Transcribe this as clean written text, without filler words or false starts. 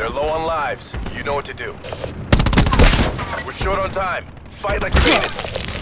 They're low on lives. You know what to do. We're short on time. Fight like you mean it.